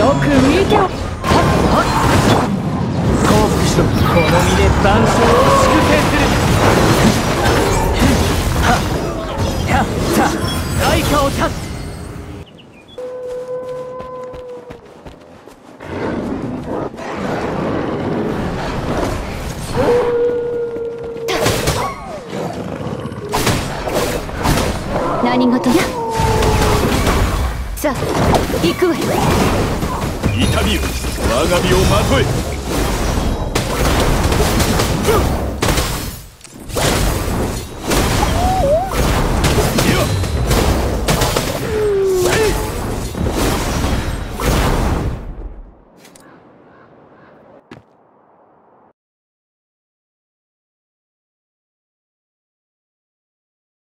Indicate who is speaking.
Speaker 1: よく見てお降伏しろ。この身で万象を粛清する。はっやった対価を断つ。何事や。さあ行くわよ。
Speaker 2: 痛みよ我が身をまとえ。